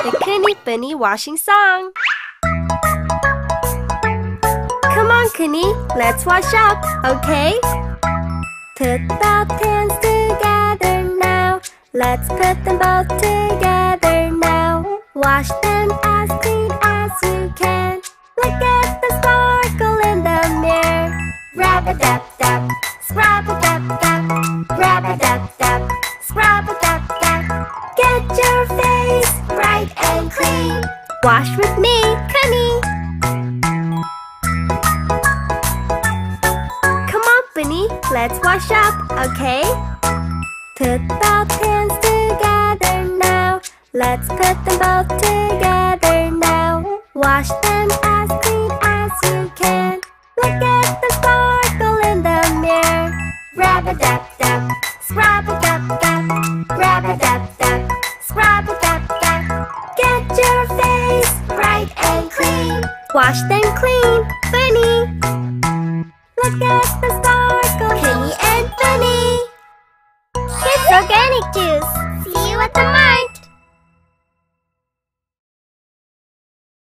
The Kenny Bunny washing song. Come on, Kenny, let's wash up, okay? Put the pans together now. Let's put them both together now. Wash them as clean as you can. Look at the sparkle in the mirror. Rub-a-dub-dub, scrub-a-dub-dub, rub-a-dub-dub, scrub-a-dub-dub. Get your face bright and clean. Wash with me, Kenny. Come on, Bunny, let's wash up, okay? Put the pans together now. Let's put them both together now. Wash them as clean as you can. Look at the sparkle in the mirror. Rub-a-dub-dub, scrub-a-dub-dub, rub-a-dub-dub, scrub-a-dub-dub. Get your face bright and clean. Wash them clean, Bunny. Look at the sparkle, Kenny and Bunny. Kids Organic Juice. See you at the market.